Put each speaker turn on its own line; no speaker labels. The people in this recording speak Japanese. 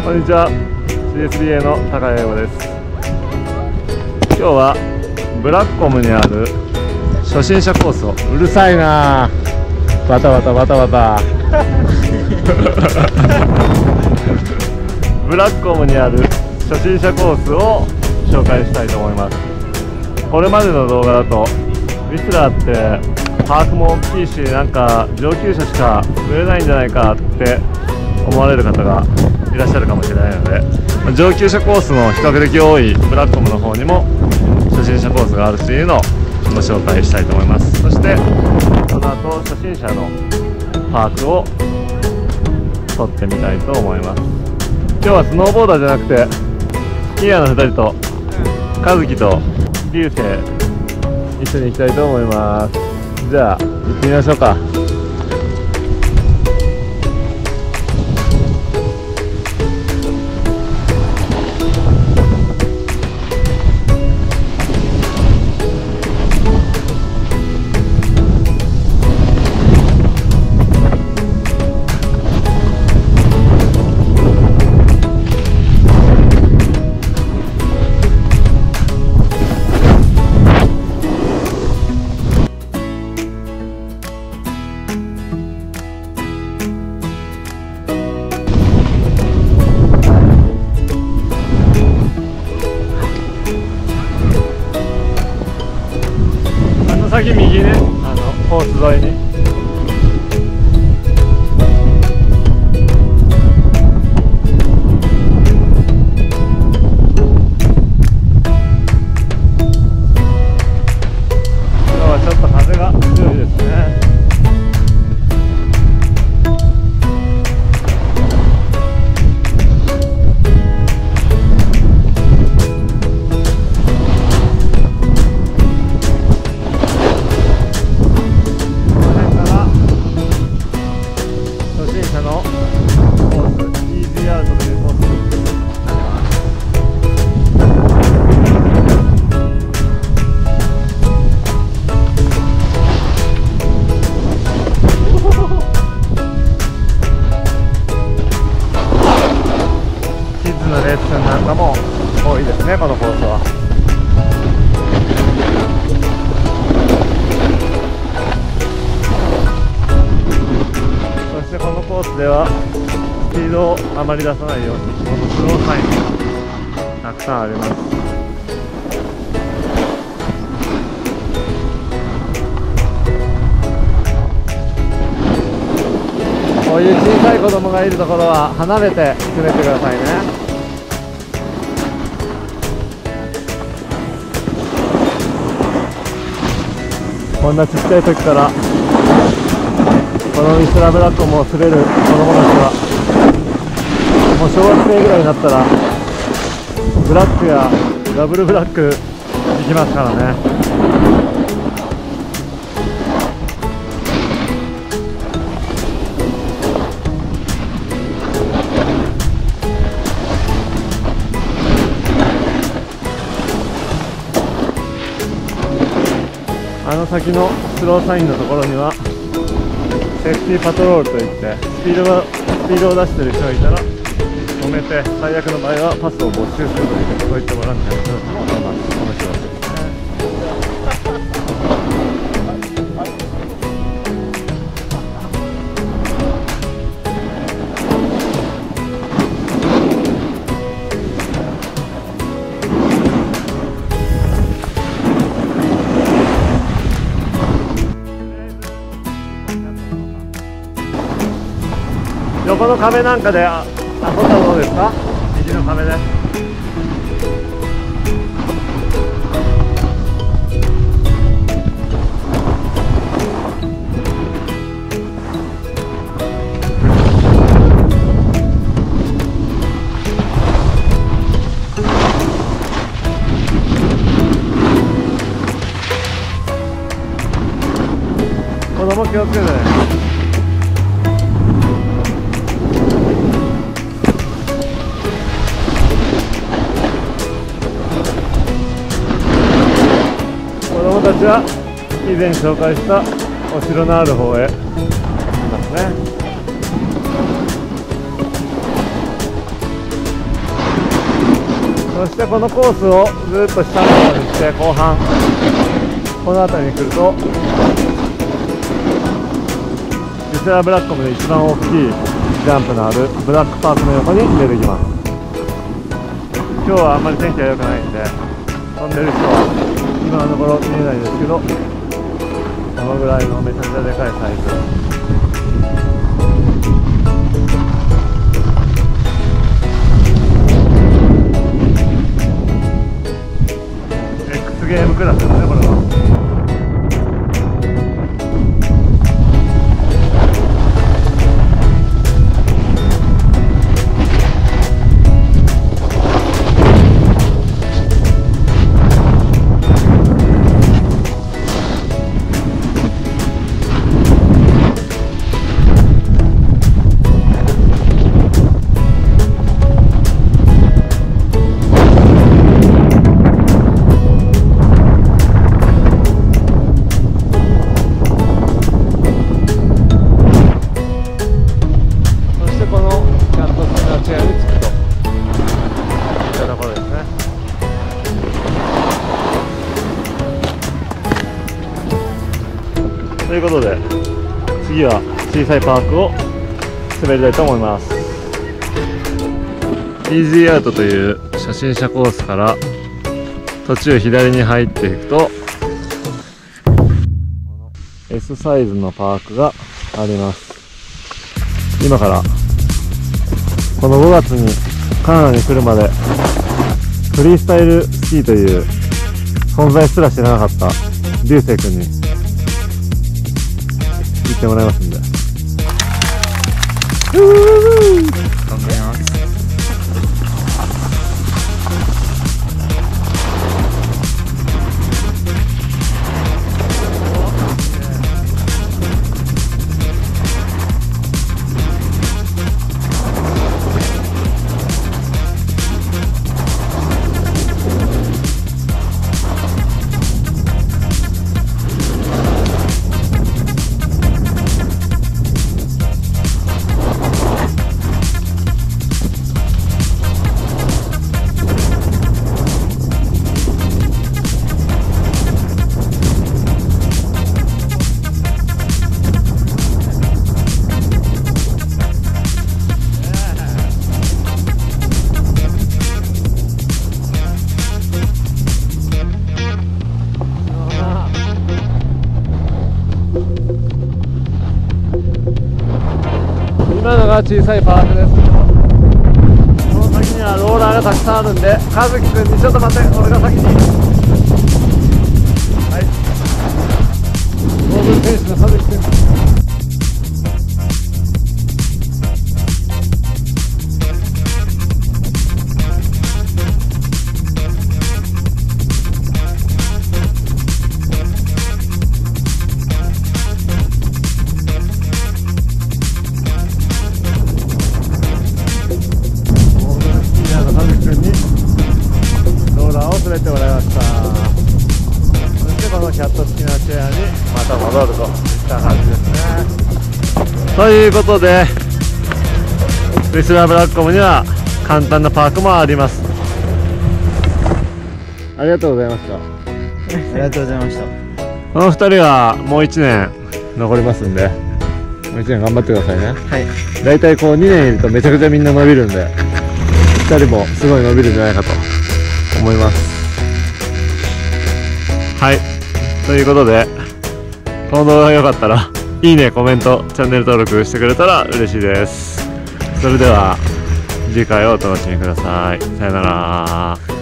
こんにちは、 CSBA の高谷英吾です。今日はブラッコムにある初心者コースを、うるさいなぁ、バタバタバタバタブラッコムにある初心者コースを紹介したいと思います。これまでの動画だとウィスラーってパークも大きいし、なんか上級者しか乗れないんじゃないかって思われる方がいらっしゃるかもしれないので、上級者コースの比較的多いブラッコムの方にも初心者コースがあるというのをご紹介したいと思います。そしてその後初心者のパークを撮ってみたいと思います。今日はスノーボーダーじゃなくてスキーヤーの2人と和樹と流星一緒に行きたいと思います。じゃあ行ってみましょうか。先右ね、コース沿いに今日はちょっと風が強いですね。レッスンなんかも多いですね、このコースは。そしてこのコースではスピードをあまり出さないように、このスローサインがたくさんあります。こういう小さい子供がいるところは離れて進めてくださいね。こんなちっちゃい時からこのウィスラーブラッコムを滑る子供たちはもう小学生ぐらいになったらブラックやダブルブラック行きますからね。あの先のスローサインのところにはセーフティーパトロールといってスピードを出している人がいたら止めて、最悪の場合はパスを没収するという、そういったボランティアの人たちもいます。面白いですね。横の壁なんかで遊んだらどうですか？右の壁で。子供気をつけてね。たちは以前紹介したお城のある方へ行きますね。 そしてこのコースをずっと下の方に来て、後半この辺りに来るとリセラブラッコムで一番大きいジャンプのあるブラックパークの横に出てきます。今日はあんまり天気が良くないんで飛んでる人は今のところ見えないんですけど、このぐらいのめちゃめちゃでかいサイズ。ゲームクラスですね、これは。ということで次は小さいパークを滑りたいと思います。イージーアウトという初心者コースから途中左に入っていくと S サイズのパークがあります。今からこの5月にカナダに来るまでフリースタイルスキーという存在すら知らなかった流星君に行ってもらいますんで。頑張ります。今のが小さいパークです。この先にはローラーがたくさんあるんで、和樹くんにちょっと待って、俺が先に。はい、ゴーグル選手の和樹くん。滑ってもらいました。そしてこのキャット付きのチェアにまた戻るといった感じですね。ということでウィスラーブラッコムには簡単なパークもあります。ありがとうございました。
ありがとうございました。
この2人はもう1年残りますんで、もう1年頑張ってくださいね。
はい。
だいたいこう2年いるとめちゃくちゃみんな伸びるんで、2人もすごい伸びるんじゃないかと思います。はい、ということでこの動画が良かったらいいね、コメント、チャンネル登録してくれたら嬉しいです。それでは次回をお楽しみください。さよなら。